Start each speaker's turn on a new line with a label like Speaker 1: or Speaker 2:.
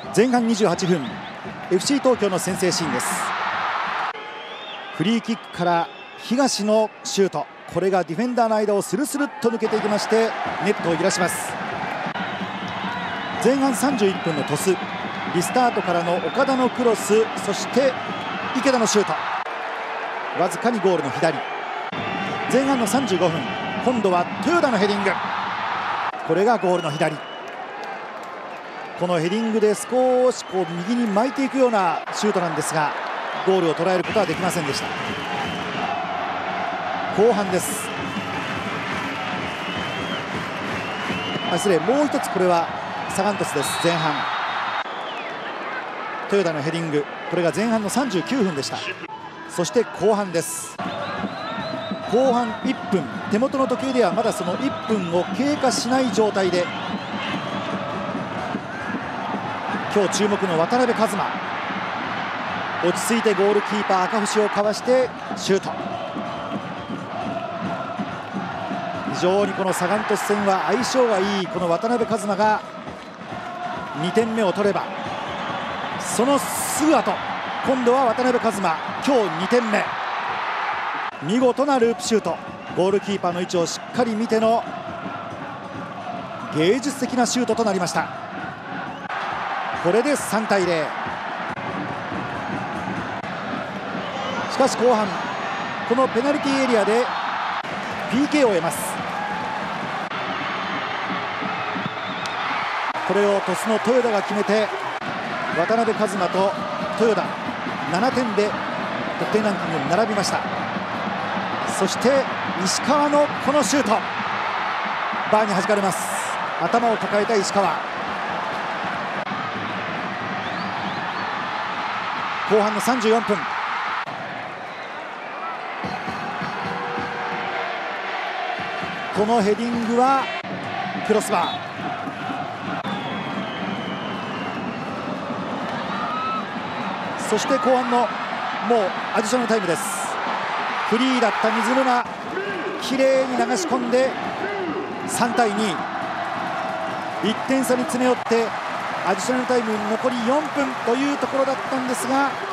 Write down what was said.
Speaker 1: 前半28分 FC 東京の先制シーンです。フリーキックから東のシュート、これがディフェンダーの間をスルスルっと抜けていきましてネットを揺らします。前半31分のトス、リスタートからの岡田のクロス、そして池田のシュート、わずかにゴールの左。前半の35分、今度は豊田のヘディング、これがゴールの左。このヘディングで少し右に巻いていくようなシュートなんですが、ゴールを捉えることはできませんでした。後半です。失礼、もう一つこれはサガン鳥栖です。前半豊田のヘディング、これが前半の39分でした。そして後半です。後半1分、手元の時計ではまだその1分を経過しない状態で、今日注目の渡辺一馬、落ち着いてゴールキーパー赤星をかわしてシュート。非常にこのサガン鳥栖戦は相性がいいこの渡辺一馬が2点目を取れば、そのすぐ後、今度は渡辺一馬、今日2点目、見事なループシュート、ゴールキーパーの位置をしっかり見ての芸術的なシュートとなりました。これで3対0。しかし後半、このペナルティーエリアで PK を得ます。これを鳥栖の豊田が決めて、渡辺一馬と豊田7点で得点ランキングに並びました。そして石川のこのシュート、バーに弾かれます。頭を抱えた石川。後半の34分、このヘディングはクロスバー。そして後半のもうアディショナルタイムです。フリーだった水沼、きれいに流し込んで3対2、1点差に詰め寄ってアディショナルタイム残り4分というところだったんですが、